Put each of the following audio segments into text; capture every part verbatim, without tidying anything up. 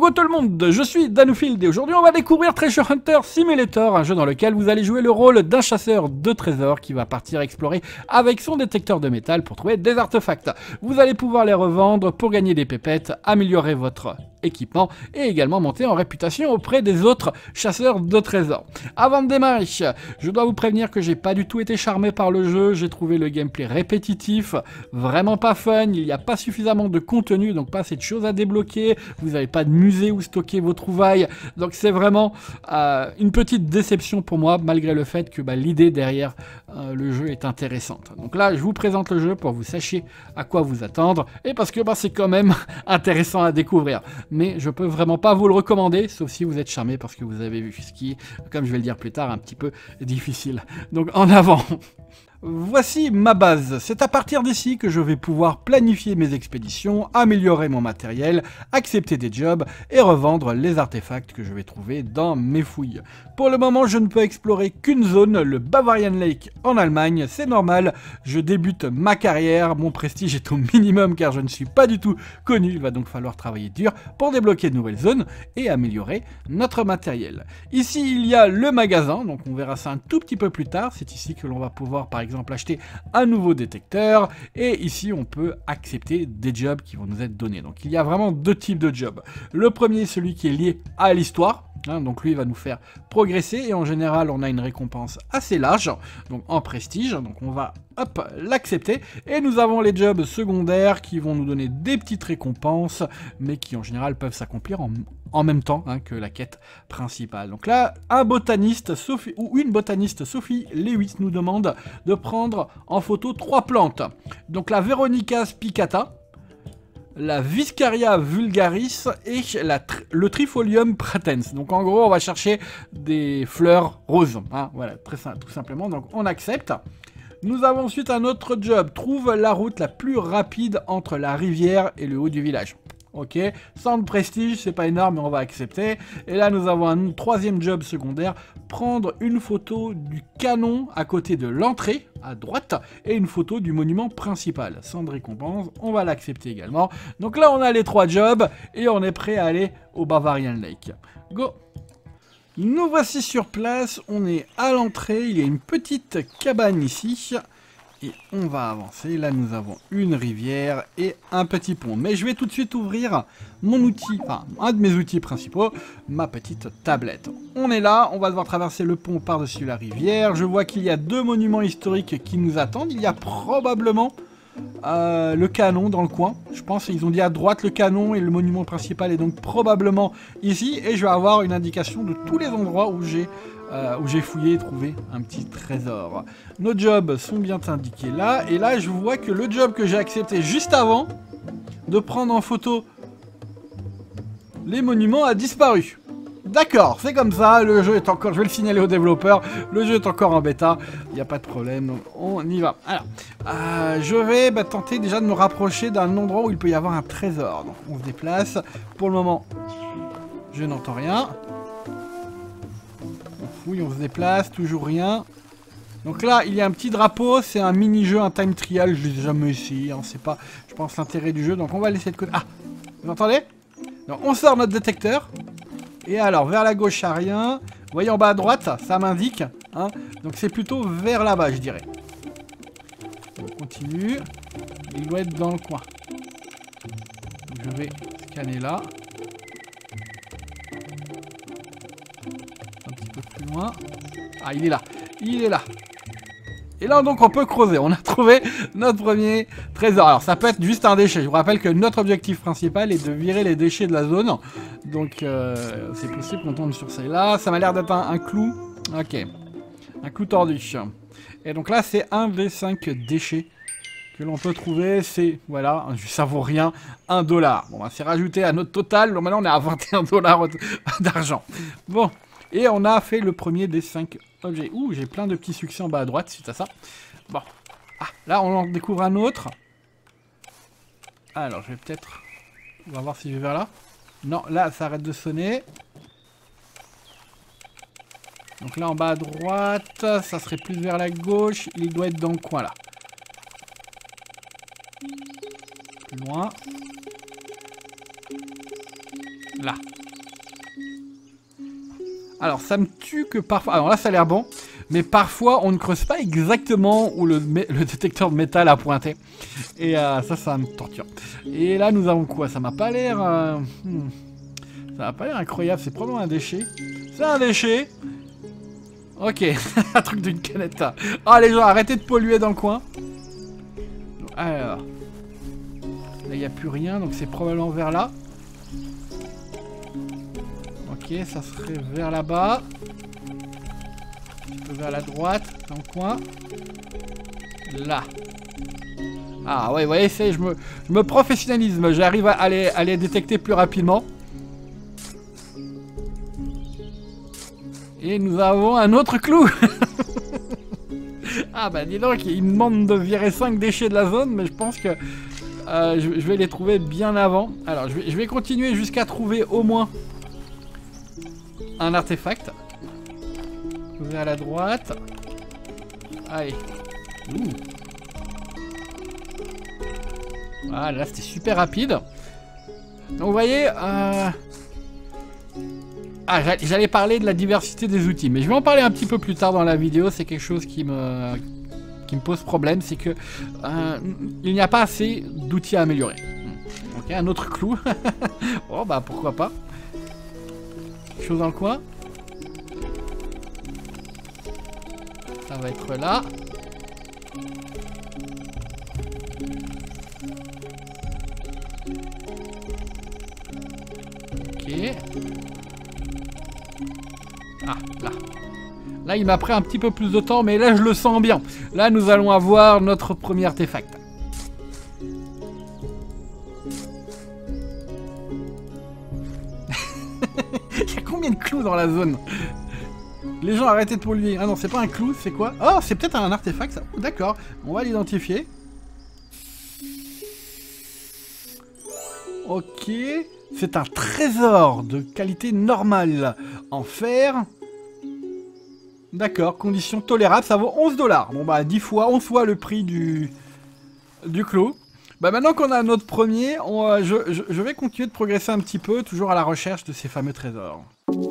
Coucou tout le monde, je suis Danofield et aujourd'hui on va découvrir Treasure Hunter Simulator, un jeu dans lequel vous allez jouer le rôle d'un chasseur de trésors qui va partir explorer avec son détecteur de métal pour trouver des artefacts. Vous allez pouvoir les revendre pour gagner des pépettes, améliorer votre équipement et également monter en réputation auprès des autres chasseurs de trésors. Avant de démarrer, je dois vous prévenir que j'ai pas du tout été charmé par le jeu, j'ai trouvé le gameplay répétitif, vraiment pas fun, il n'y a pas suffisamment de contenu, donc pas assez de choses à débloquer, vous n'avez pas de musée où stocker vos trouvailles, donc c'est vraiment euh, une petite déception pour moi, malgré le fait que bah, l'idée derrière euh, le jeu est intéressante. Donc là, je vous présente le jeu pour que vous sachiez à quoi vous attendre, et parce que bah, c'est quand même intéressant à découvrir. Mais je peux vraiment pas vous le recommander, sauf si vous êtes charmé parce que vous avez vu ce qui est, comme je vais le dire plus tard, un petit peu difficile. Donc en avant. Voici ma base, c'est à partir d'ici que je vais pouvoir planifier mes expéditions, améliorer mon matériel, accepter des jobs et revendre les artefacts que je vais trouver dans mes fouilles. Pour le moment, je ne peux explorer qu'une zone, le Bavarian Lake en Allemagne, c'est normal, je débute ma carrière, mon prestige est au minimum car je ne suis pas du tout connu, il va donc falloir travailler dur pour débloquer de nouvelles zones et améliorer notre matériel. Ici, il y a le magasin, donc on verra ça un tout petit peu plus tard, c'est ici que l'on va pouvoir par exemple exemple acheter un nouveau détecteur et ici on peut accepter des jobs qui vont nous être donnés. Donc il y a vraiment deux types de jobs. Le premier, celui qui est lié à l'histoire, hein, donc lui il va nous faire progresser et en général on a une récompense assez large, donc en prestige, donc on va hop l'accepter et nous avons les jobs secondaires qui vont nous donner des petites récompenses mais qui en général peuvent s'accomplir en en même temps hein, que la quête principale. Donc là, un botaniste, Sophie, ou une botaniste, Sophie Lewis, nous demande de prendre en photo trois plantes. Donc la Veronica spicata, la Viscaria vulgaris et la, le Trifolium pratense. Donc en gros, on va chercher des fleurs roses. Hein, voilà, très tout simplement. Donc on accepte. Nous avons ensuite un autre job. Trouve la route la plus rapide entre la rivière et le haut du village. Ok, sans de prestige, c'est pas énorme, mais on va accepter. Et là, nous avons un troisième job secondaire. Prendre une photo du canon à côté de l'entrée, à droite, et une photo du monument principal. Sans de récompense, on va l'accepter également. Donc là, on a les trois jobs, et on est prêt à aller au Bavarian Lake. Go! Nous voici sur place, on est à l'entrée, il y a une petite cabane ici. Et on va avancer, là nous avons une rivière et un petit pont. Mais je vais tout de suite ouvrir mon outil, enfin un de mes outils principaux, ma petite tablette. On est là, on va devoir traverser le pont par-dessus la rivière. Je vois qu'il y a deux monuments historiques qui nous attendent. Il y a probablement euh, le canon dans le coin. Je pense qu'ils ont dit à droite le canon et le monument principal est donc probablement ici. Et je vais avoir une indication de tous les endroits où j'ai... Euh, où j'ai fouillé et trouvé un petit trésor. Nos jobs sont bien indiqués là, et là je vois que le job que j'ai accepté juste avant de prendre en photo les monuments a disparu. D'accord, c'est comme ça, le jeu est encore, je vais le signaler aux développeurs, le jeu est encore en bêta, il n'y a pas de problème, donc on y va. Alors, euh, je vais bah, tenter déjà de me rapprocher d'un endroit où il peut y avoir un trésor. Donc on se déplace, pour le moment, je n'entends rien. Oui, on se déplace, toujours rien. Donc là, il y a un petit drapeau, c'est un mini-jeu, un time trial, je l'ai jamais essayé, hein, c'est pas, je pense, l'intérêt du jeu, donc on va laisser de côté. Ah, vous entendez? Donc on sort notre détecteur, et alors, vers la gauche, il n'y a rien. Vous voyez en bas à droite, ça m'indique, hein, donc c'est plutôt vers là-bas, je dirais. On continue, il doit être dans le coin. Donc je vais scanner là. Plus loin. Ah, il est là. Il est là. Et là, donc, on peut creuser. On a trouvé notre premier trésor. Alors, ça peut être juste un déchet. Je vous rappelle que notre objectif principal est de virer les déchets de la zone. Donc, euh, c'est possible qu'on tombe sur celle-là. Ça m'a l'air d'être un, un clou. Ok. Un clou tordu. Et donc là, c'est un des cinq déchets que l'on peut trouver. C'est, voilà, ça vaut rien, un dollar. Bon, bah, c'est rajouté à notre total. Donc, maintenant, on est à vingt et un dollars d'argent. Bon. Et on a fait le premier des cinq objets. Ouh, j'ai plein de petits succès en bas à droite suite à ça. Bon. Ah, là, on en découvre un autre. Alors, je vais peut-être... On va voir si je vais vers là. Non, là, ça arrête de sonner. Donc là, en bas à droite, ça serait plus vers la gauche. Il doit être dans le coin, là. Plus loin. Là. Alors, ça me tue que parfois... Alors là, ça a l'air bon. Mais parfois, on ne creuse pas exactement où le, le détecteur de métal a pointé. Et euh, ça, ça me torture. Et là, nous avons quoi? Ça m'a pas l'air... Euh... Hmm. Ça m'a pas l'air incroyable. C'est probablement un déchet. C'est un déchet. Ok. Un truc d'une canette. Ah, les gens, arrêtez de polluer dans le coin. Alors... Là, il n'y a plus rien. Donc, c'est probablement vers là. Ok, ça serait vers là-bas. Un peu vers la droite, dans le coin. Là. Ah ouais, vous voyez, c'est, je me, je me professionnalise. J'arrive à, à, les, à les détecter plus rapidement. Et nous avons un autre clou. Ah bah dis donc, il me demande de virer cinq déchets de la zone, mais je pense que euh, je, je vais les trouver bien avant. Alors, je vais, je vais continuer jusqu'à trouver au moins un artefact. Vers la droite. Allez. Ouh. Voilà, là c'était super rapide. Donc vous voyez... Euh... Ah, j'allais parler de la diversité des outils, mais je vais en parler un petit peu plus tard dans la vidéo. C'est quelque chose qui me, qui me pose problème, c'est que euh, il n'y a pas assez d'outils à améliorer. Ok, un autre clou. Oh bah pourquoi pas. Chose dans le coin. Ça va être là. Ok. Ah, là. Là, il m'a pris un petit peu plus de temps, mais là, je le sens bien. Là, nous allons avoir notre premier artefact. Il y a combien de clous dans la zone? Les gens, arrêtez de polluer. Ah non, c'est pas un clou, c'est quoi? Oh, c'est peut-être un artefact, ça. D'accord, on va l'identifier. Ok. C'est un trésor de qualité normale en fer. D'accord, conditions tolérables, ça vaut onze dollars. Bon bah dix fois, onze fois le prix du, du clou. Bah maintenant qu'on a notre premier, on, euh, je, je, je vais continuer de progresser un petit peu, toujours à la recherche de ces fameux trésors.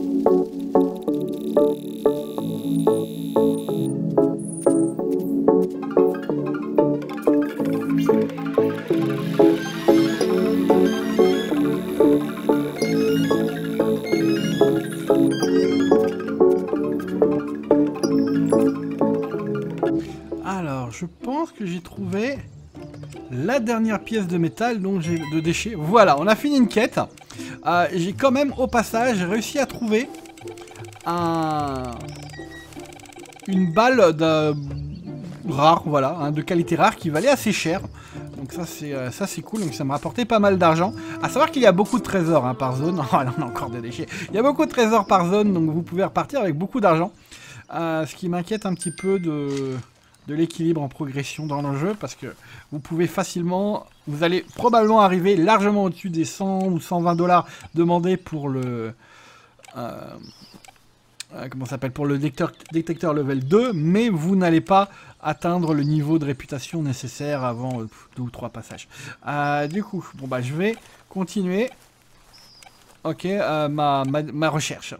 Alors, je pense que j'ai trouvé la dernière pièce de métal, donc j'ai de déchets. Voilà, on a fini une quête. Euh, j'ai quand même, au passage, réussi à trouver un... une balle de... rare, voilà, hein, de qualité rare, qui valait assez cher. Donc ça c'est euh, ça c'est cool, donc ça m'a rapporté pas mal d'argent. À savoir qu'il y a beaucoup de trésors hein, par zone. Oh là on a encore des déchets. Il y a beaucoup de trésors par zone, donc vous pouvez repartir avec beaucoup d'argent. Euh, ce qui m'inquiète un petit peu de... de l'équilibre en progression dans le jeu, parce que vous pouvez facilement, vous allez probablement arriver largement au-dessus des cent ou cent vingt dollars demandés pour le, euh, euh, comment ça s'appelle, pour le détecteur, détecteur level deux, mais vous n'allez pas atteindre le niveau de réputation nécessaire avant euh, deux ou trois passages. Euh, du coup, bon bah je vais continuer, ok, euh, ma, ma, ma recherche.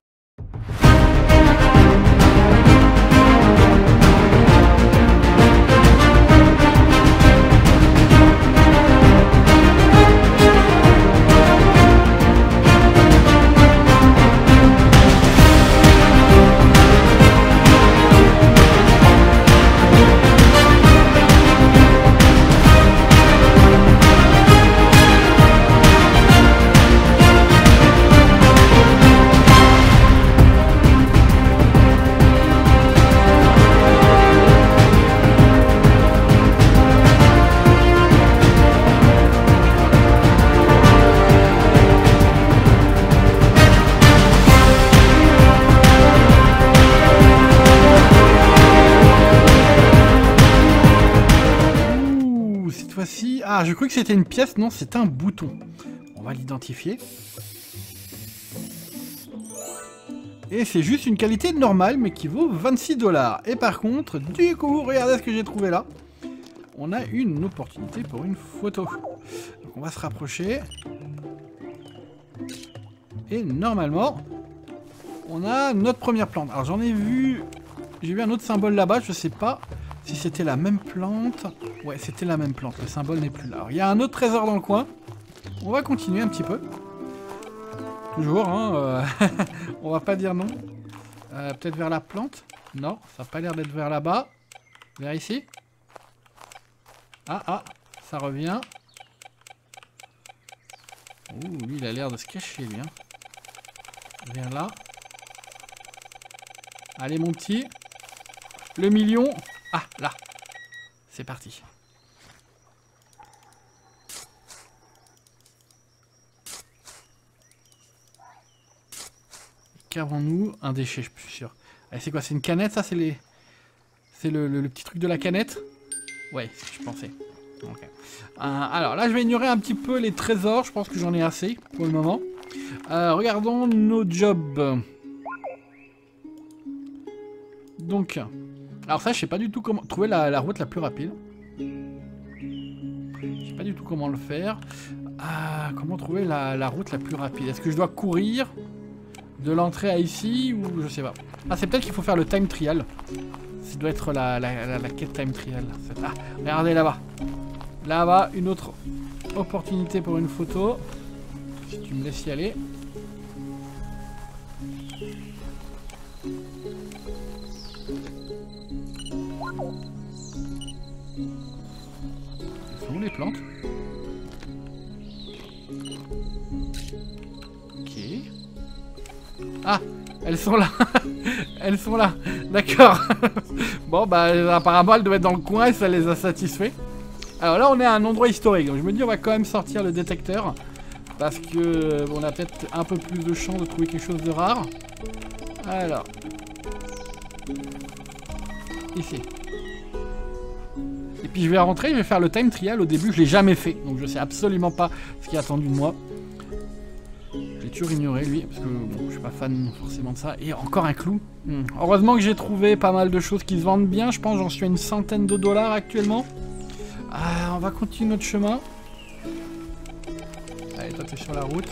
Ah, je crois que c'était une pièce, non, c'est un bouton. On va l'identifier. Et c'est juste une qualité normale, mais qui vaut vingt-six dollars. Et par contre, du coup, regardez ce que j'ai trouvé là. On a une opportunité pour une photo. Donc on va se rapprocher. Et normalement... on a notre première plante. Alors j'en ai vu... J'ai vu un autre symbole là-bas, je sais pas si c'était la même plante. Ouais, c'était la même plante, le symbole n'est plus là. Alors il y a un autre trésor dans le coin. On va continuer un petit peu. Toujours, hein. Euh... on va pas dire non. Euh, Peut-être vers la plante. Non, ça n'a pas l'air d'être vers là-bas. Vers ici. Ah, ah, ça revient. Ouh, lui, il a l'air de se cacher, lui. Hein. Vers là. Allez, mon petit. Le million. Ah, là. C'est parti. Qu'avons-nous? Un déchet, je suis sûr. Allez, c'est quoi? C'est une canette, ça? C'est les... C'est le, le, le petit truc de la canette? Ouais, c'est ce que je pensais. Okay. Euh, alors là, je vais ignorer un petit peu les trésors. Je pense que j'en ai assez pour le moment. Euh, regardons nos jobs. Donc, alors ça, je sais pas du tout comment trouver la, la route la plus rapide. Je sais pas du tout comment le faire. Ah, comment trouver la, la route la plus rapide? Est-ce que je dois courir de l'entrée à ici ou je sais pas? Ah, c'est peut-être qu'il faut faire le time trial. Ça doit être la, la, la, la quête time trial. Ah, regardez là-bas. Là-bas, une autre opportunité pour une photo. Si tu me laisses y aller. Elles sont où les plantes? Ok. Ah, elles sont là. Elles sont là. D'accord. Bon, bah apparemment elles doivent être dans le coin et ça les a satisfaits. Alors là, on est à un endroit historique. Donc je me dis, on va quand même sortir le détecteur. Parce que euh, on a peut-être un peu plus de chance de trouver quelque chose de rare. Alors. Ici. Et puis je vais rentrer, je vais faire le time trial. Au début, je l'ai jamais fait. Donc je sais absolument pas ce qui est attendu de moi. J'ai toujours ignoré lui. Parce que bon, je suis pas fan forcément de ça. Et encore un clou. Hmm. Heureusement que j'ai trouvé pas mal de choses qui se vendent bien. Je pense j'en suis à une centaine de dollars actuellement. Ah, on va continuer notre chemin. Allez, toi t'es sur la route.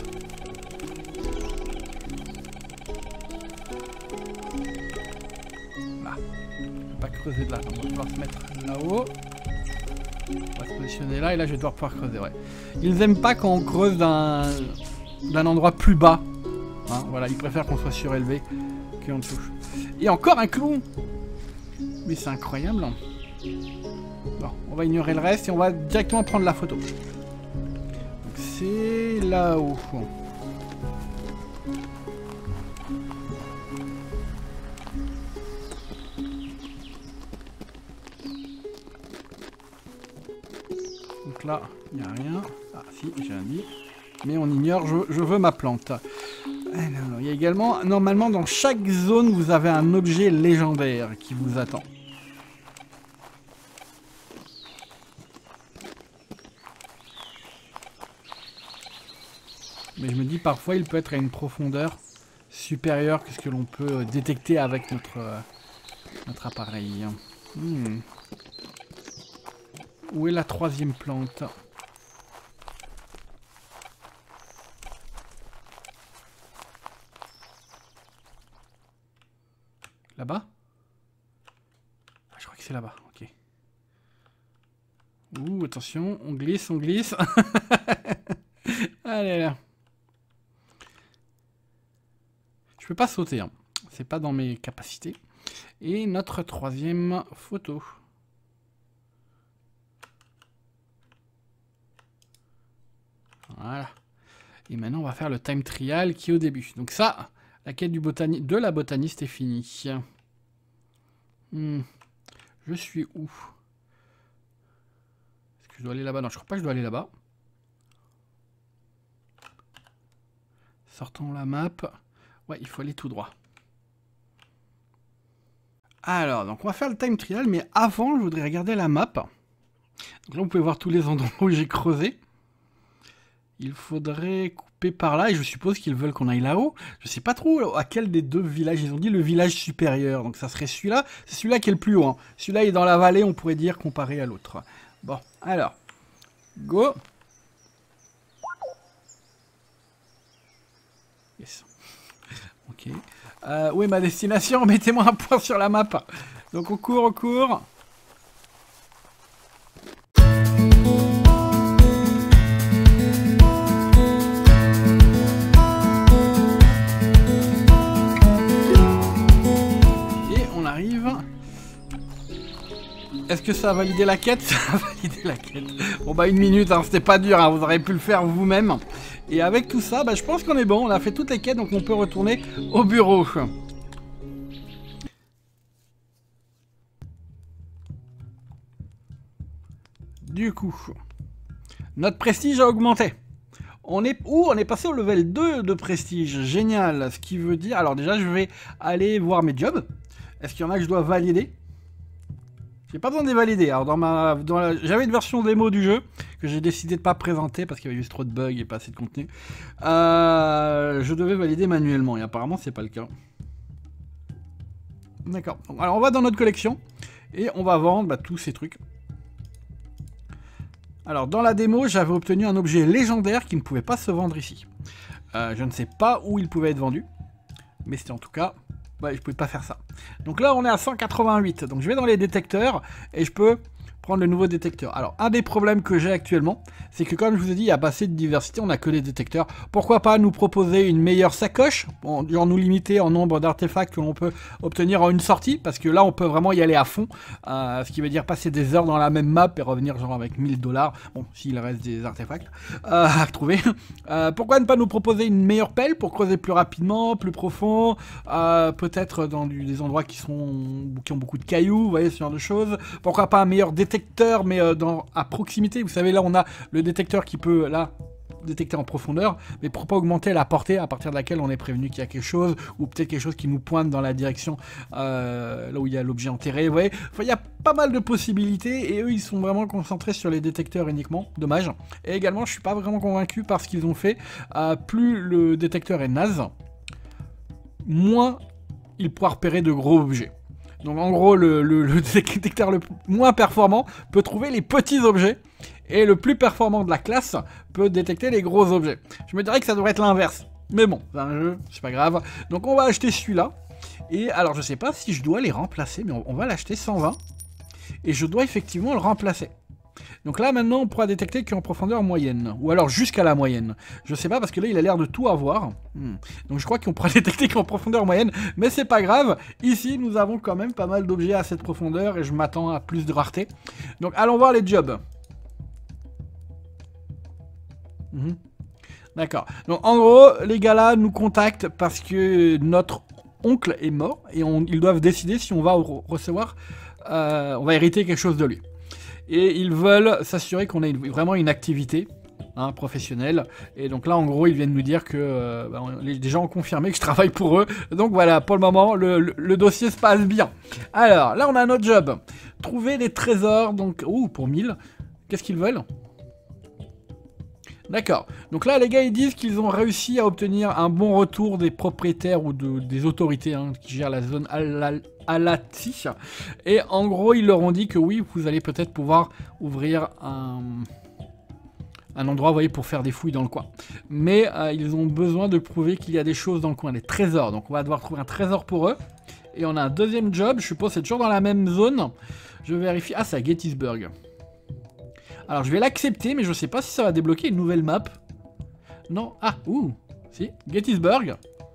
Là. On va pas creuser de là. On va pouvoir se mettre là-haut. On va se positionner là et là je vais devoir pouvoir creuser. Ouais. Ils aiment pas quand on creuse d'un d'un endroit plus bas. Hein, voilà, ils préfèrent qu'on soit surélevé qu'en dessous. Et encore un clou. Mais c'est incroyable. Hein. Bon, on va ignorer le reste et on va directement prendre la photo. Donc c'est là-haut. Donc là, il n'y a rien. Ah si, j'ai un dit. Mais on ignore, je, je veux ma plante. Alors, il y a également, normalement dans chaque zone, vous avez un objet légendaire qui vous attend. Mais je me dis parfois il peut être à une profondeur supérieure que ce que l'on peut détecter avec notre, euh, notre appareil. Hmm. Où est la troisième plante? Là-bas? Ah, je crois que c'est là-bas, ok. Ouh, attention, on glisse, on glisse. Allez là. Je peux pas sauter, hein. C'est pas dans mes capacités. Et notre troisième photo. Voilà. Et maintenant on va faire le time trial qui est au début. Donc ça, la quête du botani de la botaniste est finie. Hmm. Je suis où? Est-ce que je dois aller là-bas? Non, je crois pas que je dois aller là-bas. Sortons la map. Ouais, il faut aller tout droit. Alors, donc on va faire le time trial, mais avant, je voudrais regarder la map. Donc là, vous pouvez voir tous les endroits où j'ai creusé. Il faudrait couper par là, et je suppose qu'ils veulent qu'on aille là-haut. Je sais pas trop à quel des deux villages. Ils ont dit le village supérieur, donc ça serait celui-là. C'est celui-là qui est le plus haut. Hein. Celui-là est dans la vallée, on pourrait dire, comparé à l'autre. Bon, alors, go. Yes. Ok. Euh, où est ma destination? Mettez-moi un point sur la map. Donc on court, on court. Et on arrive. Est-ce que ça a validé la quête? Ça a validé la quête. Bon bah une minute, hein, c'était pas dur, hein, vous auriez pu le faire vous-même. Et avec tout ça, bah, je pense qu'on est bon, on a fait toutes les quêtes, donc on peut retourner au bureau. Du coup, notre prestige a augmenté. On est où? On est passé au level deux de prestige, génial. Ce qui veut dire, alors déjà je vais aller voir mes jobs. Est-ce qu'il y en a que je dois valider? J'ai pas besoin de les valider. Alors dans ma, dans la, j'avais une version démo du jeu que j'ai décidé de pas présenter parce qu'il y avait juste trop de bugs et pas assez de contenu. Euh, je devais valider manuellement et apparemment c'est pas le cas. D'accord. Alors on va dans notre collection et on va vendre bah, tous ces trucs. Alors dans la démo j'avais obtenu un objet légendaire qui ne pouvait pas se vendre ici. Euh, je ne sais pas où il pouvait être vendu, mais c'était en tout cas... Ouais, je ne pouvais pas faire ça. Donc là, on est à cent quatre-vingt-huit. Donc je vais dans les détecteurs et je peux prendre le nouveau détecteur. Alors, un des problèmes que j'ai actuellement, c'est que comme je vous ai dit, il n'y a pas assez de diversité, on n'a que des détecteurs. Pourquoi pas nous proposer une meilleure sacoche, en nous limiter en nombre d'artefacts que l'on peut obtenir en une sortie, parce que là, on peut vraiment y aller à fond, euh, ce qui veut dire passer des heures dans la même map et revenir genre avec mille dollars, bon, s'il reste des artefacts euh, à trouver. Euh, pourquoi ne pas nous proposer une meilleure pelle pour creuser plus rapidement, plus profond, euh, peut-être dans du, des endroits qui, sont, qui ont beaucoup de cailloux, vous voyez, ce genre de choses. Pourquoi pas un meilleur détecteur mais euh, dans, à proximité, vous savez là on a le détecteur qui peut là détecter en profondeur, mais pour pas augmenter la portée à partir de laquelle on est prévenu qu'il y a quelque chose, ou peut-être quelque chose qui nous pointe dans la direction euh, là où il y a l'objet enterré, vous voyez, enfin, il y a pas mal de possibilités, et eux ils sont vraiment concentrés sur les détecteurs uniquement, dommage. Et également je suis pas vraiment convaincu par ce qu'ils ont fait, euh, plus le détecteur est naze, moins il pourra repérer de gros objets. Donc en gros, le, le, le détecteur le moins performant peut trouver les petits objets, et le plus performant de la classe peut détecter les gros objets. Je me dirais que ça devrait être l'inverse. Mais bon, c'est un jeu, c'est pas grave. Donc on va acheter celui-là. Et alors je sais pas si je dois les remplacer, mais on, on va l'acheter cent vingt. Et je dois effectivement le remplacer. Donc là maintenant on pourra détecter qu'en profondeur moyenne, ou alors jusqu'à la moyenne. Je sais pas parce que là il a l'air de tout avoir. Hmm. Donc je crois qu'on pourra détecter qu'en profondeur moyenne, mais c'est pas grave. Ici nous avons quand même pas mal d'objets à cette profondeur et je m'attends à plus de rareté. Donc allons voir les jobs. Hmm. D'accord. Donc en gros les gars là nous contactent parce que notre oncle est mort et on, ils doivent décider si on va re recevoir, euh, on va hériter quelque chose de lui. Et ils veulent s'assurer qu'on ait une, vraiment une activité hein, professionnelle. Et donc là, en gros, ils viennent nous dire que euh, bah, les, les gens ont confirmé que je travaille pour eux. Donc voilà, pour le moment, le, le, le dossier se passe bien. Alors, là, on a notre job. Trouver des trésors, donc... Ouh, pour mille. Qu'est-ce qu'ils veulent? D'accord. Donc là, les gars, ils disent qu'ils ont réussi à obtenir un bon retour des propriétaires ou de, des autorités hein, qui gèrent la zone Alati. Et en gros, ils leur ont dit que oui, vous allez peut-être pouvoir ouvrir un, un endroit, vous voyez, pour faire des fouilles dans le coin. Mais euh, ils ont besoin de prouver qu'il y a des choses dans le coin, des trésors. Donc on va devoir trouver un trésor pour eux. Et on a un deuxième job, je suppose, c'est toujours dans la même zone. Je vérifie. Ah, c'est à Gettysburg. Alors je vais l'accepter, mais je sais pas si ça va débloquer une nouvelle map. Non. Ah, ouh. Si, Gettysburg.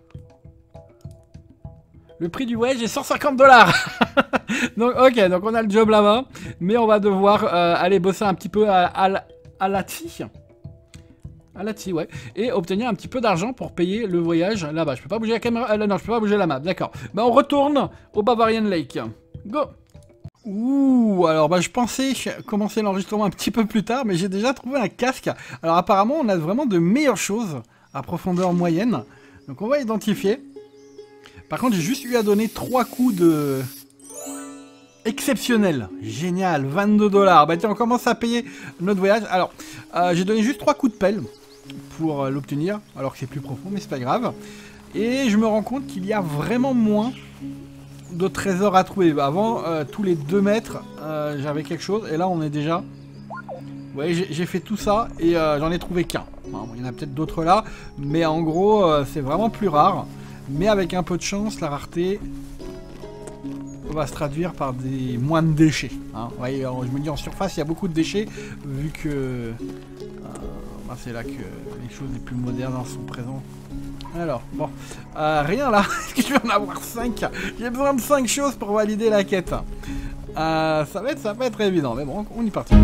Le prix du voyage est cent cinquante dollars. Donc ok, donc on a le job là-bas. Mais on va devoir euh, aller bosser un petit peu à, à, à Lati. À Lati, ouais. Et obtenir un petit peu d'argent pour payer le voyage là-bas. Je peux pas bouger la caméra. Euh, non, je peux pas bouger la map, d'accord. Bah on retourne au Bavarian Lake. Go. Ouh, alors bah je pensais commencer l'enregistrement un petit peu plus tard, mais j'ai déjà trouvé un casque. Alors apparemment on a vraiment de meilleures choses à profondeur moyenne. Donc on va identifier. Par contre j'ai juste eu à donner trois coups de... exceptionnel. Génial, vingt-deux dollars. Bah tiens, on commence à payer notre voyage. Alors, euh, j'ai donné juste trois coups de pelle pour euh, l'obtenir, alors que c'est plus profond, mais c'est pas grave. Et je me rends compte qu'il y a vraiment moins de trésors à trouver. Avant, euh, tous les deux mètres, euh, j'avais quelque chose. Et là, on est déjà... Vous voyez, j'ai fait tout ça et euh, j'en ai trouvé qu'un. Bon, il y en a peut-être d'autres là. Mais en gros, euh, c'est vraiment plus rare. Mais avec un peu de chance, la rareté va se traduire par des moins de déchets. Hein. Vous voyez, je me dis en surface, il y a beaucoup de déchets, vu que euh, bah, c'est là que les choses les plus modernes sont présentes. Alors, bon, euh, rien là. Est-ce que je vais en avoir cinq? J'ai besoin de cinq choses pour valider la quête. Euh, ça va être, ça va être évident, mais bon, on y part.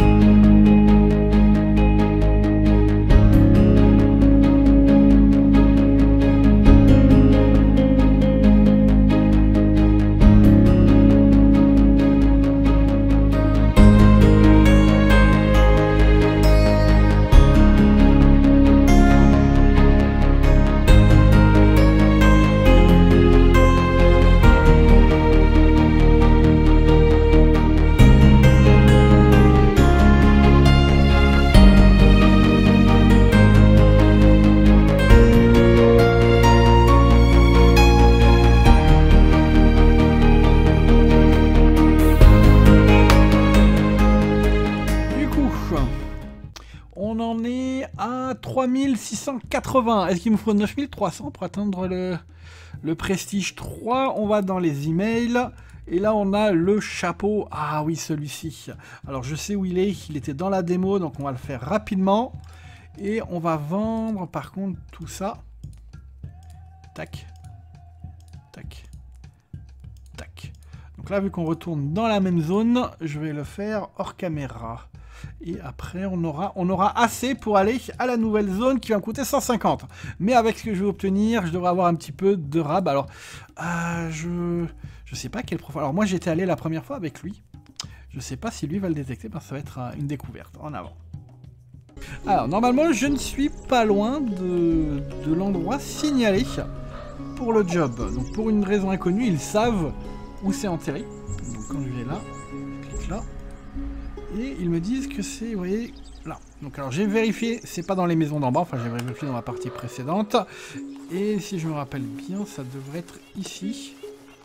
trois mille six cent quatre-vingts. Est-ce qu'il nous faut neuf mille trois cents pour atteindre le, le prestige trois? On va dans les emails. Et là, on a le chapeau. Ah oui, celui-ci. Alors, je sais où il est. Il était dans la démo, donc on va le faire rapidement. Et on va vendre, par contre, tout ça. Tac. Tac. Tac. Donc là, vu qu'on retourne dans la même zone, je vais le faire hors caméra. Et après, on aura, on aura assez pour aller à la nouvelle zone qui va me coûter cent cinquante. Mais avec ce que je vais obtenir, je devrais avoir un petit peu de rab. Alors, euh, je je sais pas quel profil. Alors moi, j'étais allé la première fois avec lui. Je sais pas si lui va le détecter, parce que ça va être une découverte. En avant. Alors, normalement, je ne suis pas loin de, de l'endroit signalé pour le job. Donc, pour une raison inconnue, ils savent où c'est enterré. Donc, quand je vais là, je clique là. Et ils me disent que c'est, vous voyez, là. Donc alors j'ai vérifié, c'est pas dans les maisons d'en bas, enfin j'ai vérifié dans la partie précédente. Et si je me rappelle bien, ça devrait être ici.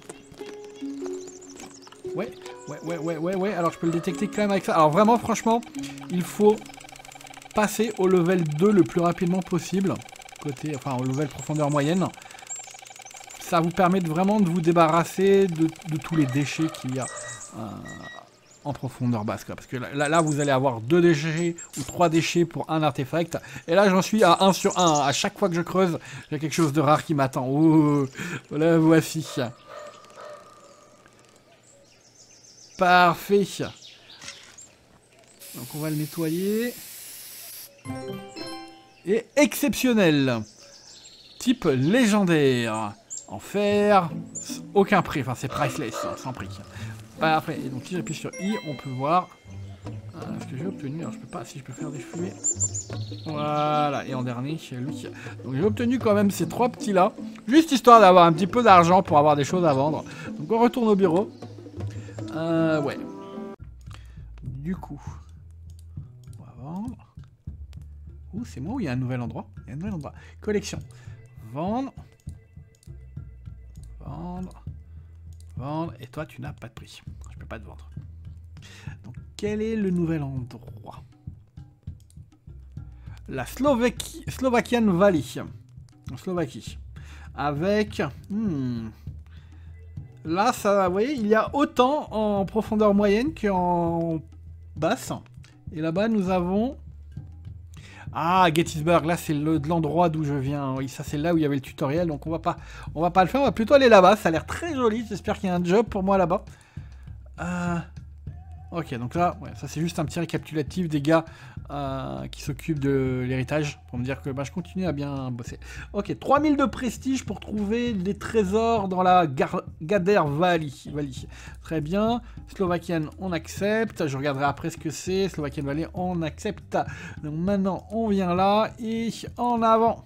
Ouais, ouais, ouais, ouais, ouais, ouais. Alors je peux le détecter quand même avec ça. Alors vraiment, franchement, il faut passer au level deux le plus rapidement possible. Côté, enfin au level profondeur moyenne. Ça vous permet de vraiment de vous débarrasser de, de tous les déchets qu'il y a. Euh, en profondeur basse, quoi. Parce que là, là, vous allez avoir deux déchets ou trois déchets pour un artefact. Et là, j'en suis à un sur un. À chaque fois que je creuse, il y a quelque chose de rare qui m'attend. Oh, voilà, voici. Parfait. Donc, on va le nettoyer. Et exceptionnel. Type légendaire. En fer. Aucun prix. Enfin, c'est priceless, sans prix. Parfait, et donc si j'appuie sur I, on peut voir euh, ce que j'ai obtenu. Alors je peux pas, si je peux faire des fumées. Voilà, et en dernier, lui. Donc j'ai obtenu quand même ces trois petits là, juste histoire d'avoir un petit peu d'argent pour avoir des choses à vendre. Donc on retourne au bureau. Euh, ouais. Du coup, on va vendre. Ouh, c'est moi où il y a un nouvel endroit. Il y a un nouvel endroit. Collection. Vendre. Vendre. Vendre, et toi tu n'as pas de prix. Je peux pas te vendre. Donc quel est le nouvel endroit? La Slovaquie, Slovakian Valley. En Slovaquie. Avec... Hmm, là, ça, vous voyez, il y a autant en profondeur moyenne qu'en basse. Et là-bas, nous avons... Ah, Gettysburg, là c'est le, de l'endroit d'où je viens. Oui, ça c'est là où il y avait le tutoriel, donc on va pas, on va pas le faire. On va plutôt aller là-bas. Ça a l'air très joli. J'espère qu'il y a un job pour moi là-bas. Euh... Ok, donc là, ouais, ça c'est juste un petit récapitulatif des gars euh, qui s'occupent de l'héritage pour me dire que bah, je continue à bien bosser. Ok, trois mille de prestige pour trouver des trésors dans la Gar Gader Valley. Valley. Très bien. Slovakian, on accepte. Je regarderai après ce que c'est. Slovakian Valley, on accepte. Donc maintenant, on vient là et en avant.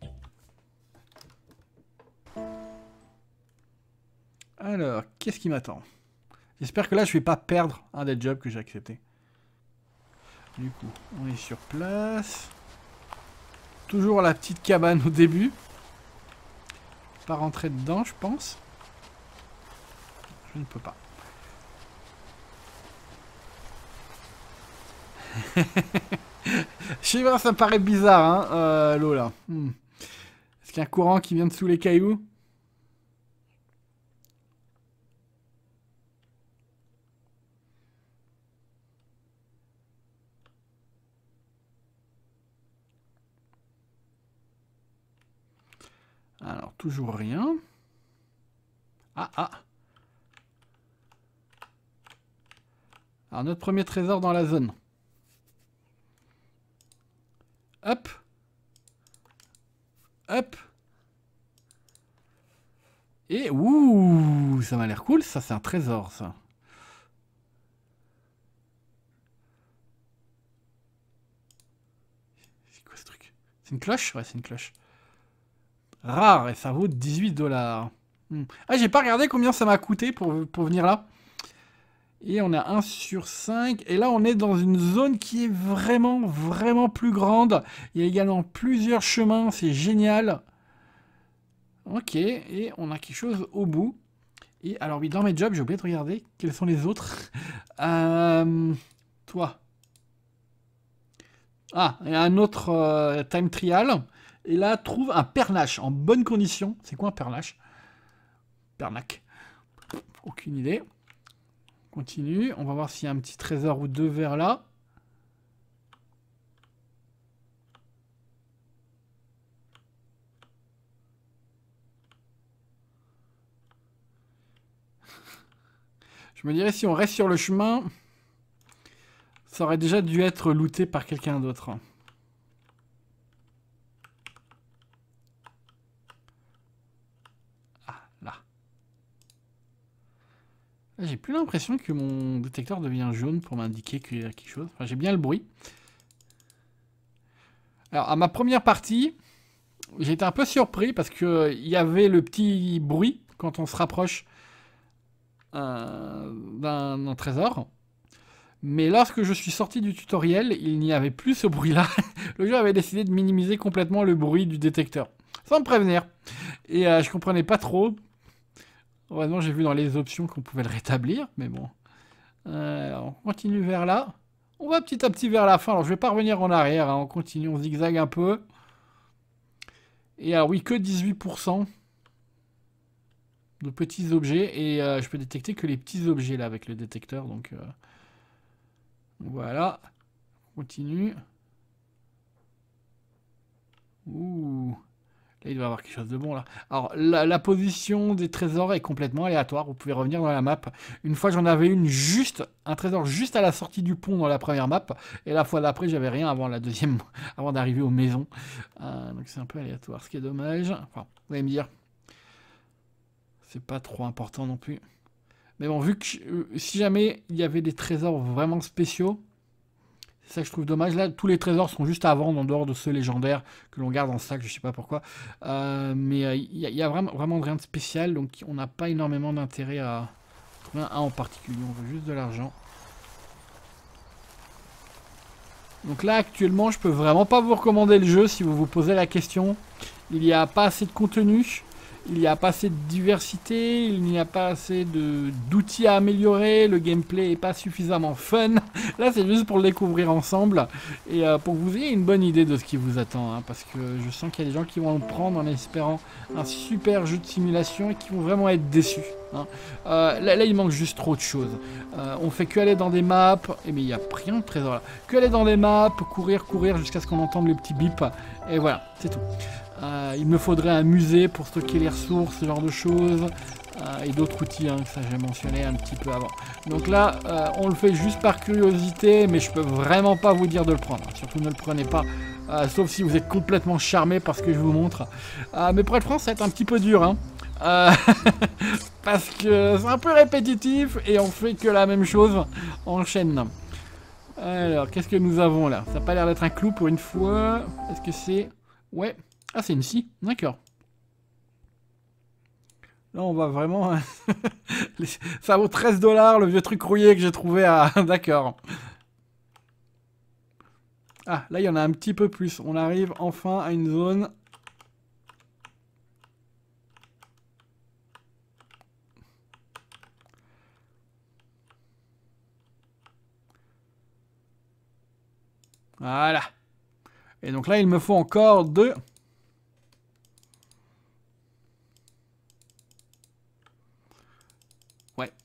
Alors, qu'est-ce qui m'attend ? J'espère que là, je vais pas perdre un des jobs que j'ai accepté. Du coup, on est sur place. Toujours la petite cabane au début. Pas rentrer dedans, je pense. Je ne peux pas. Je sais pas, ça me paraît bizarre, hein, euh, l'eau là. Hmm. Est-ce qu'il y a un courant qui vient de sous les cailloux? Alors, toujours rien. Ah, ah. Alors, notre premier trésor dans la zone. Hop. Hop. Et, ouh, ça m'a l'air cool, ça, c'est un trésor, ça. C'est quoi ce truc? C'est une cloche? Ouais, c'est une cloche. Rare, et ça vaut dix-huit dollars. Hmm. Ah, j'ai pas regardé combien ça m'a coûté pour, pour venir là. Et on a un sur cinq. Et là, on est dans une zone qui est vraiment, vraiment plus grande. Il y a également plusieurs chemins, c'est génial. Ok, et on a quelque chose au bout. Et alors oui, dans mes jobs, j'ai oublié de regarder quels sont les autres. euh, toi. Ah, il y a un autre euh, time trial. Et là, trouve un pernache en bonne condition. C'est quoi un pernache? Pernac. Aucune idée. Continue. On va voir s'il y a un petit trésor ou deux vers là. Je me dirais, si on reste sur le chemin, ça aurait déjà dû être looté par quelqu'un d'autre. Ah, là. Là, j'ai plus l'impression que mon détecteur devient jaune pour m'indiquer qu'il y a quelque chose. Enfin, j'ai bien le bruit. Alors, à ma première partie, j'ai été un peu surpris parce qu'il y avait le petit bruit quand on se rapproche euh, d'un trésor. Mais lorsque je suis sorti du tutoriel, il n'y avait plus ce bruit-là. Le jeu avait décidé de minimiser complètement le bruit du détecteur, sans me prévenir. Et euh, je comprenais pas trop. Heureusement, j'ai vu dans les options qu'on pouvait le rétablir, mais bon. Euh, alors, on continue vers là. On va petit à petit vers la fin. Alors, je vais pas revenir en arrière. Hein. On continue, on zigzague un peu. Et alors, oui, que dix-huit pour cent de petits objets. Et euh, je peux détecter que les petits objets, là, avec le détecteur. Donc, euh, voilà. On continue. Ouh. Là, il doit y avoir quelque chose de bon, là. Alors, la, la position des trésors est complètement aléatoire. Vous pouvez revenir dans la map. Une fois, j'en avais une juste, un trésor juste à la sortie du pont dans la première map. Et la fois d'après, j'avais rien avant la deuxième, avant d'arriver aux maisons. Euh, donc, c'est un peu aléatoire, ce qui est dommage. Enfin, vous allez me dire, c'est pas trop important non plus. Mais bon, vu que euh, si jamais il y avait des trésors vraiment spéciaux, c'est ça que je trouve dommage. Là, tous les trésors sont juste à vendre en dehors de ceux légendaires que l'on garde en sac, je sais pas pourquoi. Euh, mais il euh, y, y a vraiment, vraiment rien de spécial, donc on n'a pas énormément d'intérêt à trouver un en particulier. On veut juste de l'argent. Donc là, actuellement, je peux vraiment pas vous recommander le jeu si vous vous posez la question. Il n'y a pas assez de contenu. Il n'y a pas assez de diversité, il n'y a pas assez d'outils à améliorer, le gameplay n'est pas suffisamment fun. Là, c'est juste pour le découvrir ensemble et euh, pour que vous ayez une bonne idée de ce qui vous attend. Hein, parce que je sens qu'il y a des gens qui vont le prendre en espérant un super jeu de simulation et qui vont vraiment être déçus. Hein. Euh, là, là, il manque juste trop de choses. Euh, on fait que aller dans des maps, et mais il n'y a rien de trésor là. Que aller dans des maps, courir, courir jusqu'à ce qu'on entende le petit bip. Et voilà, c'est tout. Euh, il me faudrait un musée pour stocker les ressources, ce genre de choses, euh, et d'autres outils, hein, que ça j'ai mentionné un petit peu avant. Donc là, euh, on le fait juste par curiosité, mais je peux vraiment pas vous dire de le prendre. Surtout ne le prenez pas, euh, sauf si vous êtes complètement charmé par ce que je vous montre. Euh, mais pour être franc, ça va être un petit peu dur, hein, euh, parce que c'est un peu répétitif et on fait que la même chose en chaîne. Alors, qu'est-ce que nous avons là? Ça n'a pas l'air d'être un clou pour une fois. Est-ce que c'est... Ouais. Ah, c'est une scie, d'accord. Là, on va vraiment... Ça vaut treize dollars, le vieux truc rouillé que j'ai trouvé à... D'accord. Ah, là, il y en a un petit peu plus. On arrive enfin à une zone... Voilà. Et donc là, il me faut encore deux...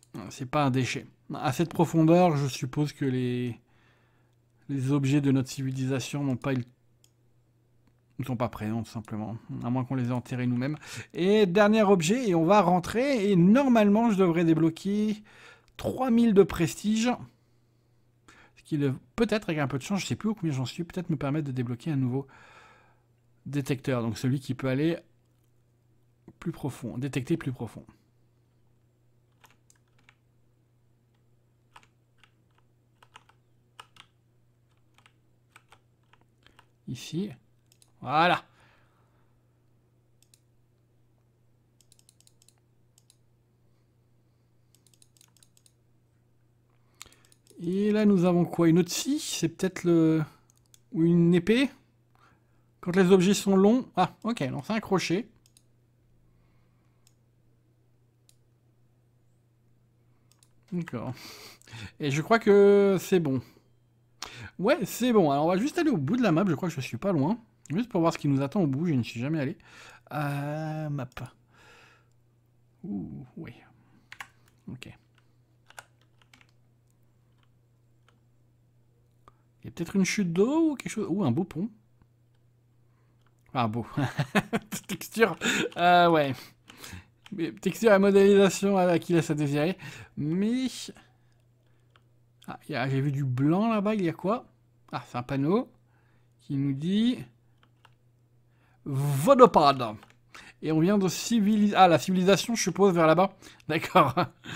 C'est pas un déchet. À cette profondeur, je suppose que les, les objets de notre civilisation n'ont pas eu... ne sont pas présents, tout simplement. À moins qu'on les ait enterrés nous-mêmes. Et dernier objet, et on va rentrer. Et normalement, je devrais débloquer trois mille de prestige. Ce qui, peut-être, avec un peu de chance, je ne sais plus combien j'en suis, peut-être me permettre de débloquer un nouveau détecteur. Donc celui qui peut aller plus profond. Détecter plus profond. Ici. Voilà. Et là, nous avons quoi? Une autre scie? C'est peut-être le... ou une épée? Quand les objets sont longs... Ah, ok, non, c'est un crochet. D'accord. Et je crois que c'est bon. Ouais, c'est bon. Alors, on va juste aller au bout de la map. Je crois que je suis pas loin. Juste pour voir ce qui nous attend au bout. Je ne suis jamais allé. Euh, map. Ouh, oui. Ok. Il y a peut-être une chute d'eau ou quelque chose. Ou un beau pont. Ah, beau. Texture. Euh, ouais. Texture et modélisation à qui laisse à désirer. Mais... Ah, j'ai vu du blanc là-bas. Il y a quoi? Ah, c'est un panneau qui nous dit... Vodopad. Et on vient de civiliser... Ah, la civilisation, je suppose, vers là-bas. D'accord.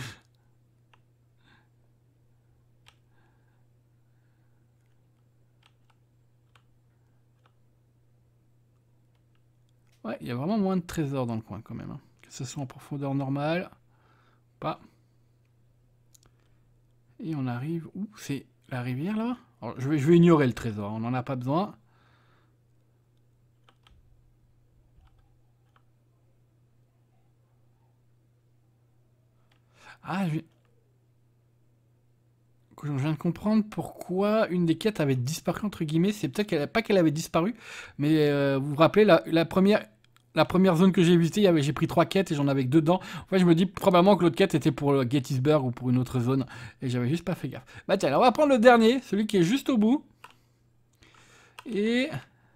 Ouais, il y a vraiment moins de trésors dans le coin, quand même. Hein. Que ce soit en profondeur normale. Pas. Et on arrive... Où? C'est la rivière, là? Alors, je vais, je vais ignorer le trésor. On n'en a pas besoin. Ah, je... je viens de comprendre pourquoi une des quêtes avait disparu, entre guillemets. C'est peut-être qu'elle, pas qu'elle avait disparu, mais euh, vous vous rappelez, la, la, première, la première zone que j'ai visitée, j'ai pris trois quêtes et j'en avais que deux dedans. En fait, je me dis probablement que l'autre quête était pour Gettysburg ou pour une autre zone, et j'avais juste pas fait gaffe. Bah tiens, alors on va prendre le dernier, celui qui est juste au bout. Et...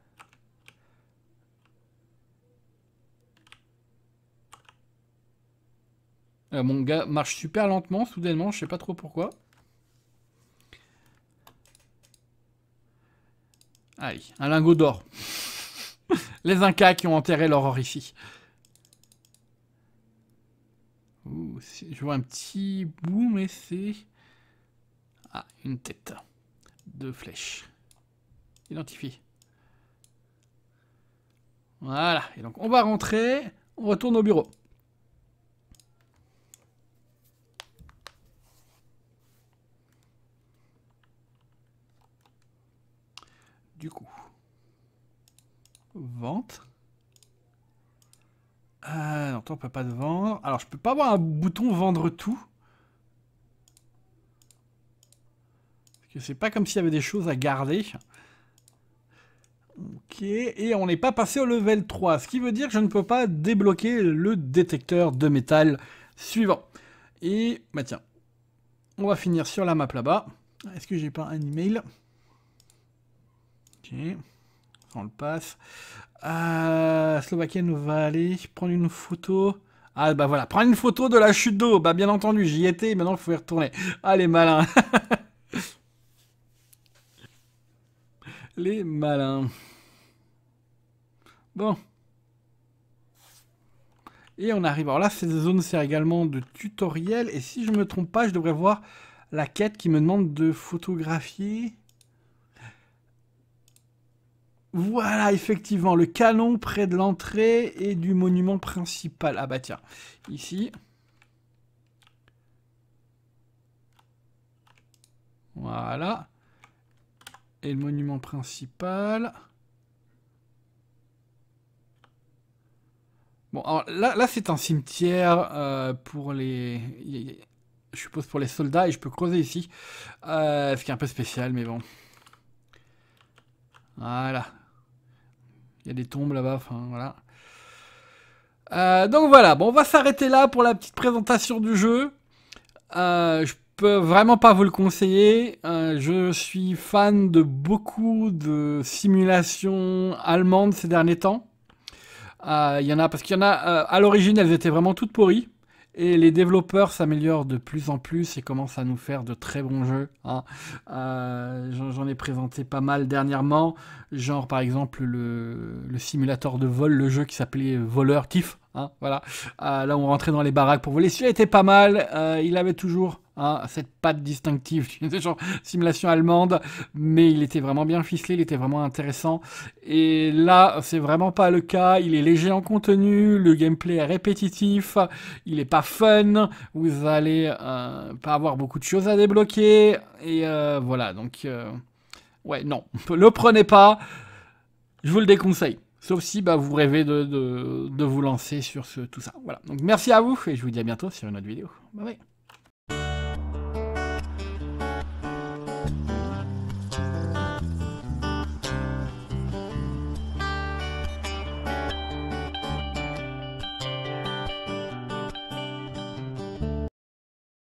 Euh, mon gars marche super lentement, soudainement, je sais pas trop pourquoi. Allez, un lingot d'or. Les Incas qui ont enterré leur or ici. Ouh, je vois un petit bout, mais c'est... Ah, une tête. Deux flèches. Identifié. Voilà, et donc on va rentrer, on retourne au bureau. Du coup, vente. Ah, non, toi, on peut pas te vendre. Alors, je peux pas avoir un bouton vendre tout. Parce que c'est pas comme s'il y avait des choses à garder. Ok, et on n'est pas passé au level trois, ce qui veut dire que je ne peux pas débloquer le détecteur de métal suivant. Et, bah tiens, on va finir sur la map là-bas. Est-ce que j'ai pas un email? Ok, on le passe. Euh, Slovakienne va aller prendre une photo. Ah bah voilà, prendre une photo de la chute d'eau. Bah bien entendu, j'y étais, maintenant il faut y retourner. Ah les malins. Les malins. Bon. Et on arrive. Alors là, cette zone sert également de tutoriel. Et si je me trompe pas, je devrais voir la quête qui me demande de photographier. Voilà, effectivement, le canon près de l'entrée et du monument principal. Ah bah tiens, ici. Voilà. Et le monument principal. Bon, alors là, là c'est un cimetière euh, pour les... Je suppose pour les soldats, et je peux creuser ici. Euh, ce qui est un peu spécial, mais bon. Voilà. Il y a des tombes là-bas, enfin voilà. Euh, donc voilà, bon, on va s'arrêter là pour la petite présentation du jeu. Euh, je peux vraiment pas vous le conseiller. Euh, je suis fan de beaucoup de simulations allemandes ces derniers temps. Euh, Il y en a parce qu'il y en a euh, à l'origine, elles étaient vraiment toutes pourries. Et les développeurs s'améliorent de plus en plus et commencent à nous faire de très bons jeux. Hein. Euh, J'en ai présenté pas mal dernièrement. Genre par exemple le, le simulateur de vol, le jeu qui s'appelait Voleur Tif. Hein, voilà. Euh, là on rentrait dans les baraques pour voler. Celui-là était pas mal. Euh, il avait toujours hein, cette patte distinctive, genre simulation allemande. Mais il était vraiment bien ficelé, il était vraiment intéressant. Et là c'est vraiment pas le cas. Il est léger en contenu, le gameplay est répétitif. Il est pas fun, vous allez euh, pas avoir beaucoup de choses à débloquer, et euh, voilà, donc, euh, ouais, non, le prenez pas, je vous le déconseille, sauf si bah, vous rêvez de, de, de vous lancer sur ce, tout ça, voilà, donc merci à vous, et je vous dis à bientôt sur une autre vidéo, bye bye.